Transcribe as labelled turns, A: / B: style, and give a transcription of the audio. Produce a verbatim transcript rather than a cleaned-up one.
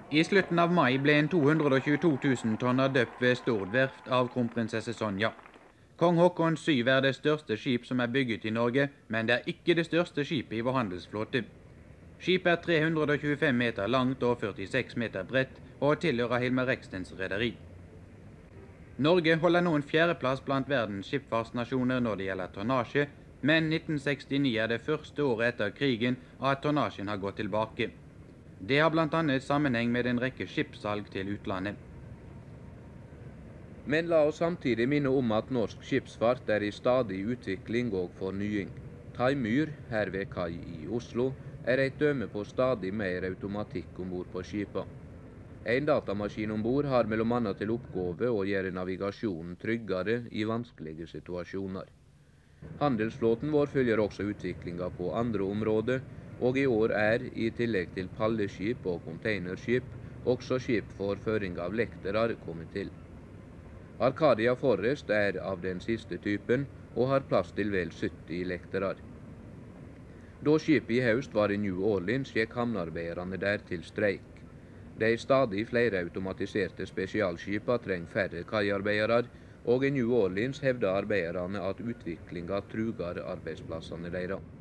A: I slutten av mai ble en to hundre og tjueto tusen tonner døpt ved Stord verft av kronprinsesse Sonja. Kong Haakon syv er det største skip som er bygget i Norge, men det er ikke det største skipet i vår handelsflåte. Skipet er tre hundre og tjuefem meter langt og førtiseks meter bredt, og tilhører Hilmer Rekstens rederi. Norge holder nå en fjerdeplass blant verdens skipsfartsnasjoner når det gjelder tonnasje, men nitten sekstini er det første året etter krigen at tonnasjen har gått tilbake. Det har blant annet sammenheng med en rekke skipssalg til utlandet.
B: Men la oss samtidig minne om at norsk skipsfart er i stadig utvikling og fornying. Taimyr, her ved kai i Oslo, er et døme på stadig mer automatikk ombord på skipet. En datamaskin ombord har mellom annet til oppgave å gjøre navigasjonen tryggere i vanskelige situasjoner. Handelsflåten vår følger også utviklinga på andre områder, og i år er, i tillegg til palleskip og containerskip, også skip for føring av lekterer kommet til. Arcadia Forrest er av den siste typen, og har plass til vel sytti lekterer. Da skipet i høst var i New Orleans, gikk havnearbeiderne der til streik. De stadig flere automatiserte spesialskipene trenger færre kaiarbeidere, og i New Orleans hevder arbeiderne at utviklinga truger arbeidsplassene deres.